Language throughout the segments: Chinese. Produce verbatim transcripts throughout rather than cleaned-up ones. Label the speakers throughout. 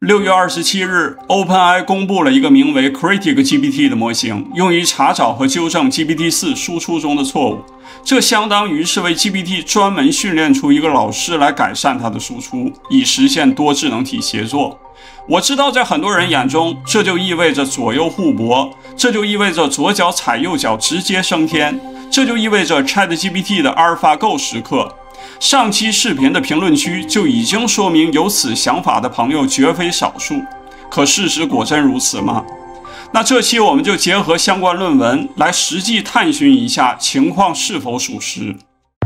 Speaker 1: 六月二十七日 ，OpenAI 公布了一个名为 Critic G P T 的模型，用于查找和纠正 G P T 四 输出中的错误。这相当于是为 G P T 专门训练出一个老师来改善它的输出，以实现多智能体协作。我知道在很多人眼中，这就意味着左右互搏，这就意味着左脚踩右脚直接升天，这就意味着 ChatGPT 的 AlphaGo 时刻。上期视频的评论区就已经说明有此想法的朋友绝非少数，可事实果真如此吗？那这期我们就结合相关论文来实际探寻一下情况是否属实。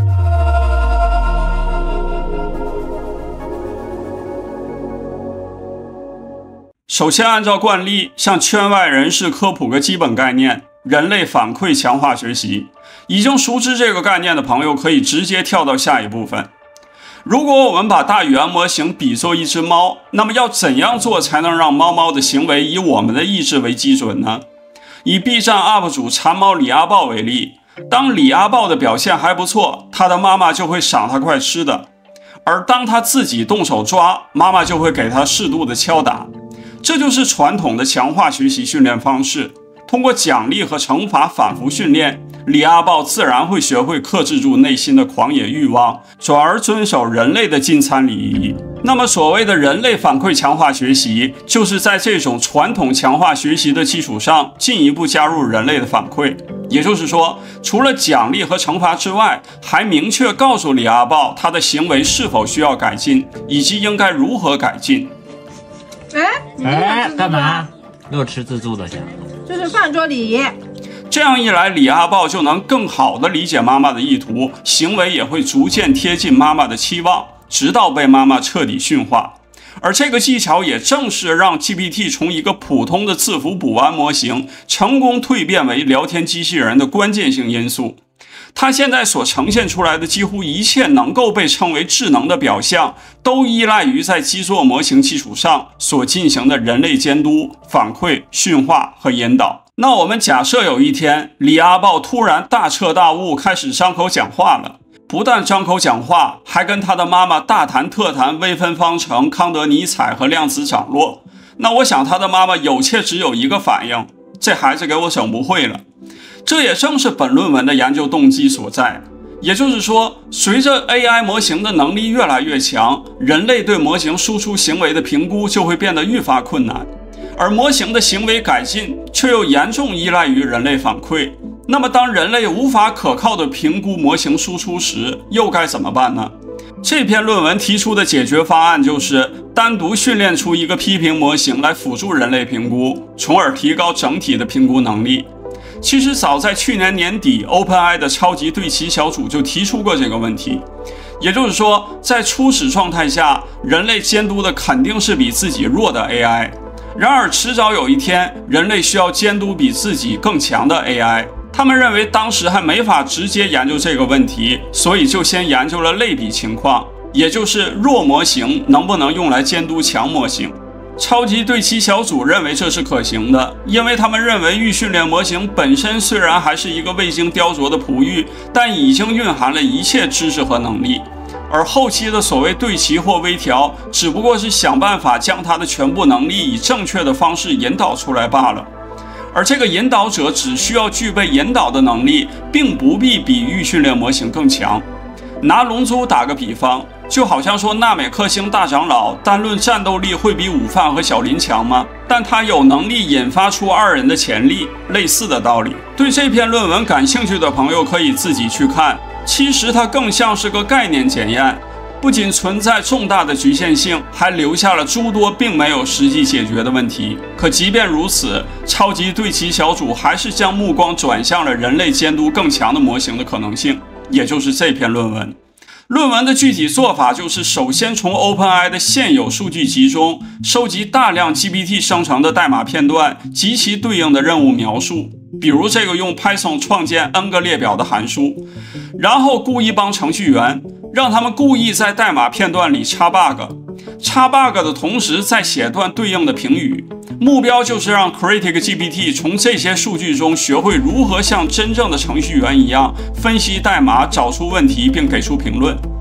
Speaker 1: 首先按照惯例，向圈外人士科普个基本概念：人类反馈强化学习。已经熟知这个概念的朋友可以直接跳到下一部分。如果我们把大语言模型比作一只猫，那么要怎样做才能让猫猫的行为以我们的意志为基准呢？以 B 站 U P 主馋猫李阿豹为例，当李阿豹的表现还不错，他的妈妈就会赏他块吃的，而当他自己动手抓，妈妈就会给他适度的敲打。这就是传统的强化学习训练方式。通过奖励和惩罚反复训练，李阿豹自然会学会克制住内心的狂野欲望，转而遵守人类的进餐礼仪。那么所谓的人类反馈强化学习，就是在这种传统强化学习的基础上，进一步加入人类的反馈。也就是说，除了奖励和惩罚之外，还明确告诉李阿豹他的行为是否需要改进，以及应该如何改进。
Speaker 2: 哎，哎，干嘛？又吃自助的去？
Speaker 3: 这是饭桌礼仪。
Speaker 1: 这样一来，李阿豹就能更好地理解妈妈的意图，行为也会逐渐贴近妈妈的期望，直到被妈妈彻底驯化。而这个技巧也正是让 G P T 从一个普通的字符补完模型成功蜕变为聊天机器人的关键性因素。它现在所呈现出来的几乎一切能够被称为智能的表象，都依赖于在基座模型基础上所进行的人类监督、反馈、驯化和引导。那我们假设有一天，李阿豹突然大彻大悟，开始张口讲话了。不但张口讲话，还跟他的妈妈大谈特谈微分方程、康德尼采和量子涨落。那我想他的妈妈有且只有一个反应：这孩子给我整不会了。这也正是本论文的研究动机所在。也就是说，随着 A I 模型的能力越来越强，人类对模型输出行为的评估就会变得愈发困难，而模型的行为改进却又严重依赖于人类反馈。那么当人类无法可靠地评估模型输出时，又该怎么办呢？这篇论文提出的解决方案就是单独训练出一个批评模型来辅助人类评估，从而提高整体的评估能力。其实早在去年年底 ，OpenAI 的超级对齐小组就提出过这个问题。也就是说，在初始状态下，人类监督的肯定是比自己弱的 A I。然而，迟早有一天，人类需要监督比自己更强的 A I。他们认为当时还没法直接研究这个问题，所以就先研究了类比情况，也就是弱模型能不能用来监督强模型。超级对齐小组认为这是可行的，因为他们认为预训练模型本身虽然还是一个未经雕琢的璞玉，但已经蕴含了一切知识和能力，而后期的所谓对齐或微调，只不过是想办法将它的全部能力以正确的方式引导出来罢了。而这个引导者只需要具备引导的能力，并不必比预训练模型更强。拿龙珠打个比方，就好像说纳美克星大长老单论战斗力会比午饭和小林强吗？但他有能力引发出二人的潜力，类似的道理。对这篇论文感兴趣的朋友可以自己去看，其实它更像是个概念检验，不仅存在重大的局限性，还留下了诸多并没有实际解决的问题。可即便如此，超级对齐小组还是将目光转向了人类监督更强的模型的可能性，也就是这篇论文。论文的具体做法就是首先从 OpenAI 的现有数据集中收集大量 G P T 生成的代码片段及其对应的任务描述，比如这个用 Python 创建 N 个列表的函数，然后雇一帮程序员，让他们故意在代码片段里插 bug， 插 bug 的同时再写段对应的评语，目标就是让 Critic G P T 从这些数据中学会如何像真正的程序员一样分析代码，找出问题并给出评论。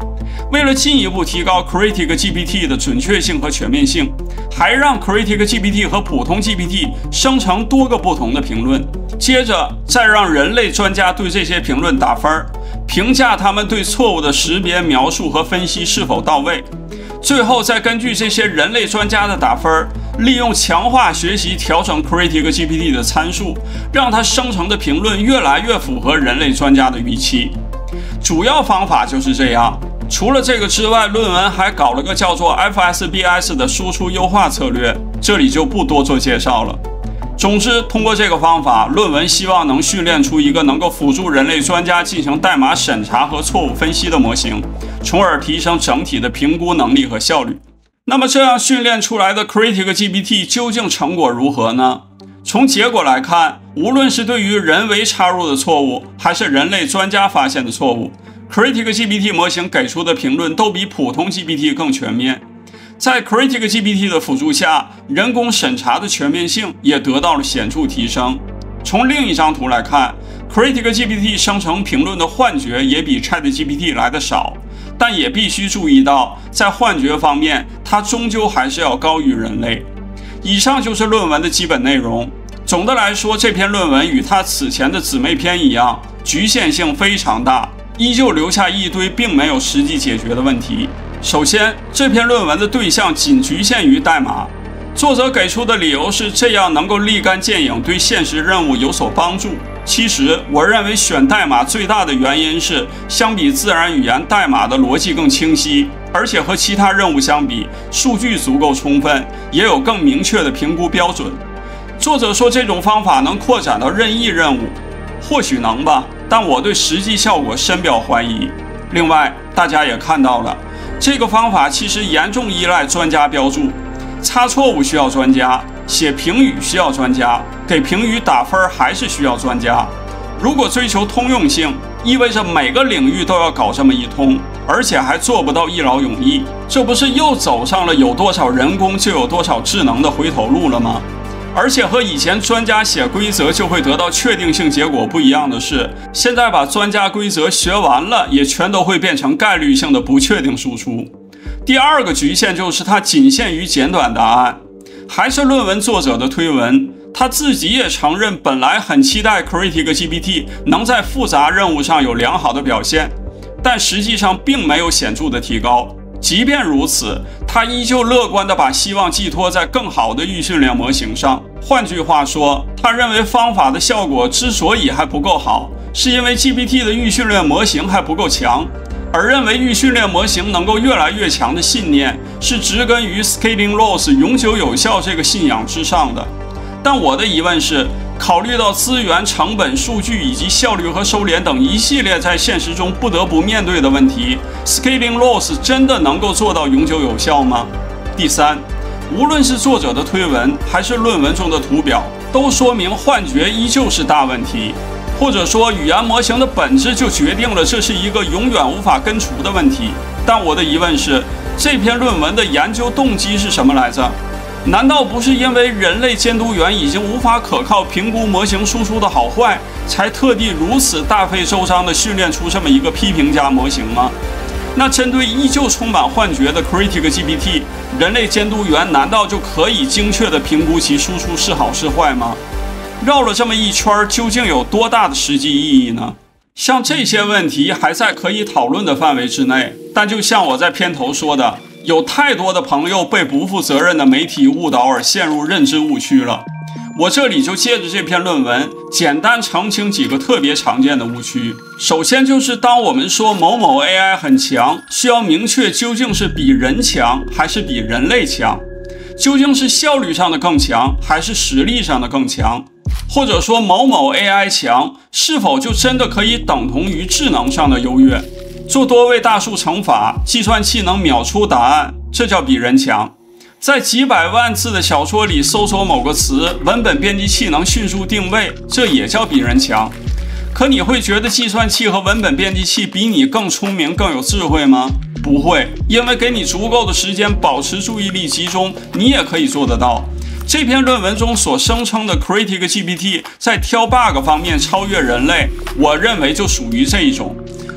Speaker 1: 为了进一步提高 Critic G P T 的准确性和全面性，还让 Critic G P T 和普通 G P T 生成多个不同的评论，接着再让人类专家对这些评论打分，评价他们对错误的识别、描述和分析是否到位。最后再根据这些人类专家的打分，利用强化学习调整 Critic G P T 的参数，让它生成的评论越来越符合人类专家的预期。主要方法就是这样。除了这个之外，论文还搞了个叫做 F S B S 的输出优化策略，这里就不多做介绍了。总之，通过这个方法，论文希望能训练出一个能够辅助人类专家进行代码审查和错误分析的模型，从而提升整体的评估能力和效率。那么这样训练出来的 Critic G P T 究竟成果如何呢？从结果来看，无论是对于人为插入的错误，还是人类专家发现的错误， Critic G P T 模型给出的评论都比普通 G P T 更全面。在 Critic G P T 的辅助下，人工审查的全面性也得到了显著提升。从另一张图来看， Critic G P T 生成评论的幻觉也比 ChatGPT 来的少，但也必须注意到，在幻觉方面，它终究还是要高于人类。以上就是论文的基本内容。总的来说，这篇论文与它此前的姊妹篇一样，局限性非常大，依旧留下一堆并没有实际解决的问题。首先，这篇论文的对象仅局限于代码，作者给出的理由是这样能够立竿见影，对现实任务有所帮助。其实，我认为选代码最大的原因是，相比自然语言，代码的逻辑更清晰，而且和其他任务相比，数据足够充分，也有更明确的评估标准。作者说这种方法能扩展到任意任务，或许能吧，但我对实际效果深表怀疑。另外，大家也看到了，这个方法其实严重依赖专家标注，擦错误需要专家，写评语需要专家，给评语打分还是需要专家。如果追求通用性，意味着每个领域都要搞这么一通，而且还做不到一劳永逸，这不是又走上了有多少人工就有多少智能的回头路了吗？而且和以前专家写规则就会得到确定性结果不一样的是，现在把专家规则学完了，也全都会变成概率性的不确定输出。第二个局限就是它仅限于简短答案。还是论文作者的推文，他自己也承认本来很期待 Critic G P T 能在复杂任务上有良好的表现，但实际上并没有显著的提高。即便如此，他依旧乐观地把希望寄托在更好的预训练模型上。换句话说，他认为方法的效果之所以还不够好，是因为 G P T 的预训练模型还不够强，而认为预训练模型能够越来越强的信念是植根于 Scaling Loss 永久有效这个信仰之上的。但我的疑问是，考虑到资源、成本、数据以及效率和收敛等一系列在现实中不得不面对的问题， Scaling Loss 真的能够做到永久有效吗？第三，无论是作者的推文还是论文中的图表，都说明幻觉依旧是大问题，或者说语言模型的本质就决定了这是一个永远无法根除的问题。但我的疑问是，这篇论文的研究动机是什么来着？难道不是因为人类监督员已经无法可靠评估模型输出的好坏，才特地如此大费周章地训练出这么一个批评家模型吗？那针对依旧充满幻觉的 Critic G P T， 人类监督员难道就可以精确地评估其输出是好是坏吗？绕了这么一圈，究竟有多大的实际意义呢？像这些问题还在可以讨论的范围之内，但就像我在片头说的，有太多的朋友被不负责任的媒体误导而陷入认知误区了。我这里就借着这篇论文，简单澄清几个特别常见的误区。首先就是当我们说某某 A I 很强，需要明确究竟是比人强还是比人类强，究竟是效率上的更强还是实力上的更强，或者说某某 A I 强，是否就真的可以等同于智能上的优越？做多位大数乘法，计算器能秒出答案，这叫比人强。在几百万字的小说里搜索某个词，文本编辑器能迅速定位，这也叫比人强。可你会觉得计算器和文本编辑器比你更聪明、更有智慧吗？不会，因为给你足够的时间保持注意力集中，你也可以做得到。这篇论文中所声称的 Critic G P T 在挑 bug 方面超越人类，我认为就属于这一种。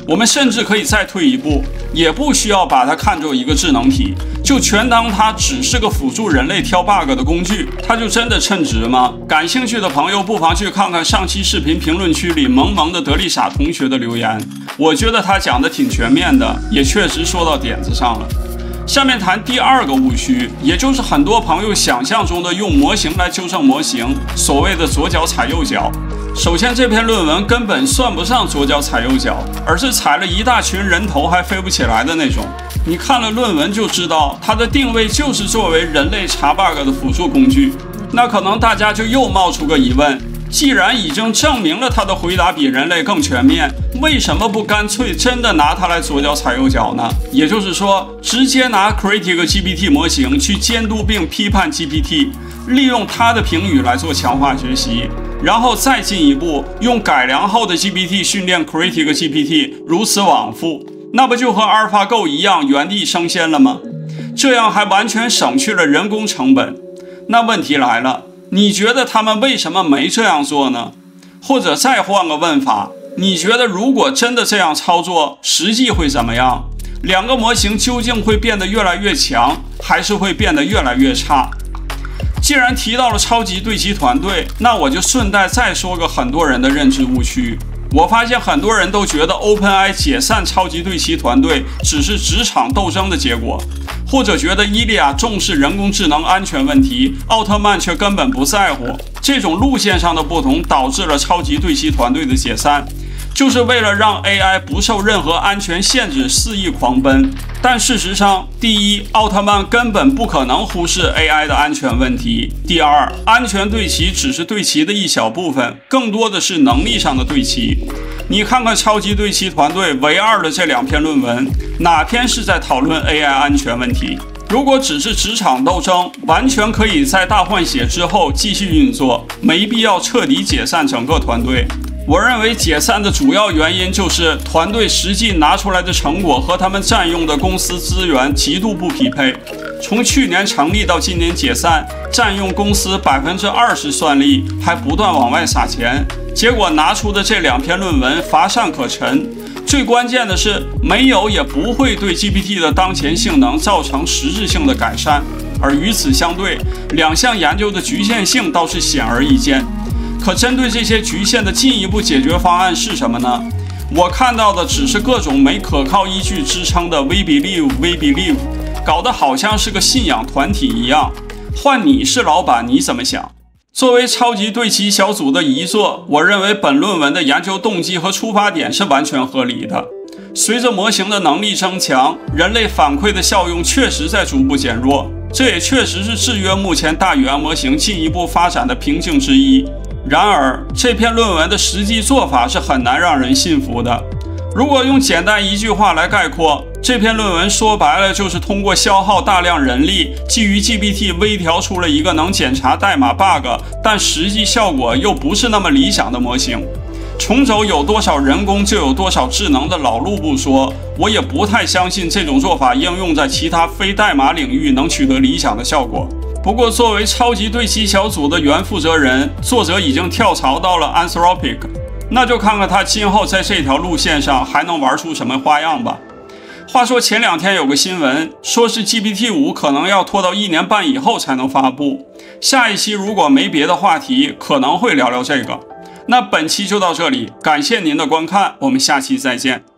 Speaker 1: 我们甚至可以再退一步，也不需要把它看作一个智能体，就全当它只是个辅助人类挑 bug 的工具，它就真的称职吗？感兴趣的朋友不妨去看看上期视频评论区里萌萌的德丽莎同学的留言，我觉得他讲的挺全面的，也确实说到点子上了。下面谈第二个误区，也就是很多朋友想象中的用模型来纠正模型，所谓的左脚踩右脚。首先，这篇论文根本算不上左脚踩右脚，而是踩了一大群人头还飞不起来的那种。你看了论文就知道，它的定位就是作为人类查 bug 的辅助工具。那可能大家就又冒出个疑问，既然已经证明了它的回答比人类更全面，为什么不干脆真的拿它来左脚踩右脚呢？也就是说，直接拿 Critic G P T 模型去监督并批判 G P T， 利用它的评语来做强化学习，然后再进一步用改良后的 G P T 训练 Critic G P T， 如此往复，那不就和 AlphaGo 一样原地升仙了吗？这样还完全省去了人工成本。那问题来了，你觉得他们为什么没这样做呢？或者再换个问法，你觉得如果真的这样操作，实际会怎么样？两个模型究竟会变得越来越强，还是会变得越来越差？既然提到了超级对齐团队，那我就顺带再说个很多人的认知误区。我发现很多人都觉得 OpenAI 解散超级对齐团队只是职场斗争的结果，或者觉得伊利亚重视人工智能安全问题，奥特曼却根本不在乎。这种路线上的不同导致了超级对齐团队的解散，就是为了让 A I 不受任何安全限制肆意狂奔。但事实上，第一，奥特曼根本不可能忽视 A I 的安全问题；第二，安全对齐只是对齐的一小部分，更多的是能力上的对齐。你看看超级对齐团队唯二的这两篇论文，哪篇是在讨论 A I 安全问题？如果只是职场斗争，完全可以在大换血之后继续运作，没必要彻底解散整个团队。我认为解散的主要原因就是团队实际拿出来的成果和他们占用的公司资源极度不匹配。从去年成立到今年解散，占用公司百分之二十算力，还不断往外撒钱，结果拿出的这两篇论文乏善可陈。最关键的是，没有也不会对 G P T 的当前性能造成实质性的改善，而与此相对，两项研究的局限性倒是显而易见。可针对这些局限的进一步解决方案是什么呢？我看到的只是各种没可靠依据支撑的 We Believe, We Believe， 搞得好像是个信仰团体一样。换你是老板，你怎么想？作为超级对齐小组的遗作，我认为本论文的研究动机和出发点是完全合理的。随着模型的能力增强，人类反馈的效用确实在逐步减弱，这也确实是制约目前大语言模型进一步发展的瓶颈之一。然而，这篇论文的实际做法是很难让人信服的。如果用简单一句话来概括，这篇论文说白了就是通过消耗大量人力，基于 G P T 微调出了一个能检查代码 bug， 但实际效果又不是那么理想的模型。重走有多少人工就有多少智能的老路不说，我也不太相信这种做法应用在其他非代码领域能取得理想的效果。不过，作为超级对齐小组的原负责人，作者已经跳槽到了 Anthropic， 那就看看他今后在这条路线上还能玩出什么花样吧。话说前两天有个新闻，说是 G P T 五 可能要拖到一年半以后才能发布。下一期如果没别的话题，可能会聊聊这个。那本期就到这里，感谢您的观看，我们下期再见。